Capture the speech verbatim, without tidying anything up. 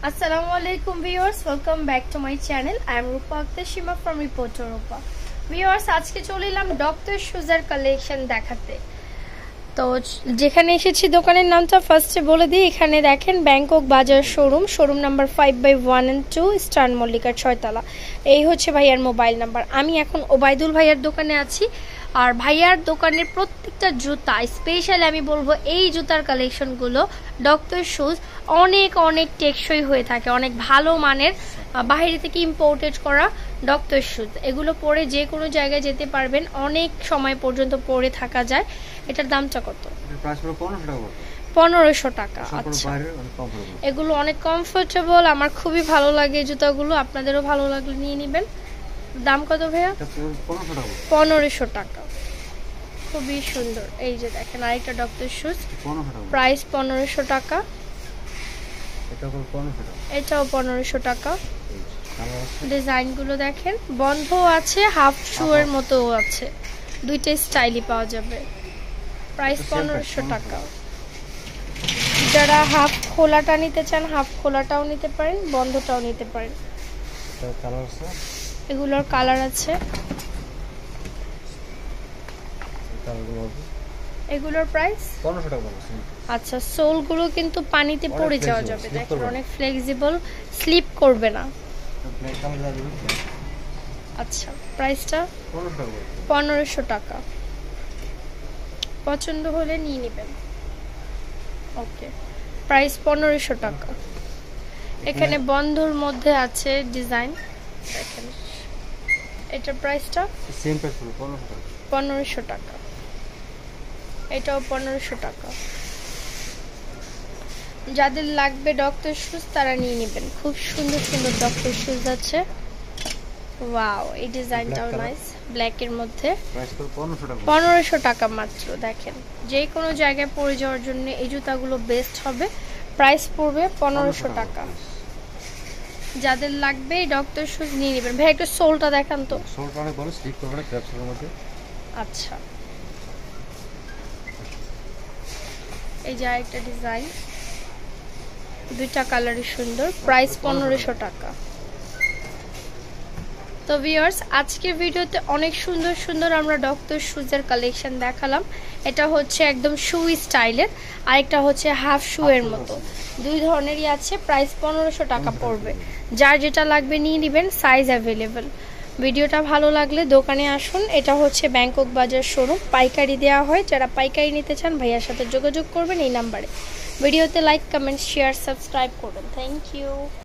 Assalamu alaikum viewers, welcome back to my channel. I am Rupa Akhtar Shima from Reporter Rupa. Viewers, আজকে চলে এলাম doctor শুজের collection দেখাতে। তো যেখানে এসেছি দোকানের নামটা ফার্স্টে বলে দিই। এখানে দেখেন Bangkok Bazar showroom, showroom number five by one and two, star মল্লিকার ছয়তলা। এই হচ্ছে ভাইয়ার মোবাইল নাম্বার। আমি এখন ওবায়দুল ভাইয়ার দোকানে আছি। আর ভাইয়ার দোকানের প্রত্যেকটা জুতা স্পেশালি আমি বলবো এই জুতার কালেকশনগুলো ডক্টর শুজ অনেক অনেক টেকসই হয়ে থাকে, অনেক ভালো মানের, বাইরে থেকে ইম্পোর্টেড করা ডক্টর শুজ। এগুলো পরে যে কোনো জায়গায় যেতে পারবেন, অনেক সময় পর্যন্ত পরে থাকা যায়। এটার দামটা কত? পনেরোশো টাকা। আচ্ছা, এগুলো অনেক কমফোর্টেবল, আমার খুবই ভালো লাগে জুতাগুলো, আপনাদেরও ভালো লাগলে নিয়ে নেবেন। দাম কত ভাইয়া? পনেরোশো টাকা, খুবই সুন্দর। এই যে দেখেন আরেকটা ডক্টর শুজ, প্রাইস পনেরোশো টাকা। এটাও পনেরোশো টাকা। ডিজাইন গুলো দেখেন, বন্ধ আছে, হাফ শু এর মতো আছে, দুইটা স্টাইলই পাওয়া যাবে। প্রাইস পনেরোশো টাকা। যারা হাফ খোলাটা নিতে চান হাফ খোলাটাও নিতে পারেন, বন্ধটাও নিতে পারেন। এগুলোর কালার আছে, এগুলোর প্রাইস পনেরোশো টাকা। আচ্ছা, সোল গুলো কিন্তু পানিতে পড়ে যাওয়া যাবে, দেখেন অনেক ফ্লেক্সিবল, স্লিপ করবে না। আচ্ছা, প্রাইসটা পনেরোশো টাকা। পছন্দ হলে নিয়ে নেবেন। ওকে, প্রাইস পনেরোশো টাকা। এখানে বন্ধর মধ্যে আছে ডিজাইন, দেখেন এটার প্রাইসটা সেম প্রাইস পনেরোশো টাকা। এটাও পনেরোশো টাকা। যাদের লাগবে ডক্টর শুজ তারা নিয়ে নেবেন, খুব সুন্দর সুন্দর ডক্টর শুজ আছে। ওয়াও, এই ডিজাইনটাও নাইস, ব্ল্যাক এর মধ্যে। পনেরোশো টাকা মাত্র। দেখেন যে কোনো জায়গায় পরে যাওয়ার জন্য এই জুতাগুলো বেস্ট হবে। প্রাইস পড়বে পনেরোশো টাকা। যাদের লাগবে ডক্টর শুজ নিয়ে নেবেন। ভাই একটু সোলটা দেখান তো। সোলটা অনেক ভালো, স্লিপ করবে না, ক্যাপসুলের মধ্যে। আচ্ছা, এই যে আরেকটা ডিজাইন, দুইটা কালারই সুন্দর। প্রাইস পনেরোশো টাকা। তো ভিউয়ার্স, আজকের ভিডিওতে অনেক সুন্দর সুন্দর আমরা ডক্টর শুজের কালেকশন দেখালাম। এটা হচ্ছে একদম শু স্টাইলের, আর একটা হচ্ছে হাফ শু এর মতো, দুই ধরনেরই আছে। প্রাইস পনেরোশো টাকা পড়বে। যার যেটা লাগবে নিয়ে নেবেন, সাইজ অ্যাভেলেবেল। ভিডিওটা ভালো লাগলে দোকানে আসুন। এটা হচ্ছে ব্যাংকক বাজার শোরুম, পাইকারি দেওয়া হয়। যারা পাইকারি নিতে চান ভাইয়ার সাথে যোগাযোগ করবেন এই নাম্বারে। ভিডিওতে লাইক, কমেন্ট, শেয়ার, সাবস্ক্রাইব করবেন। Thank you.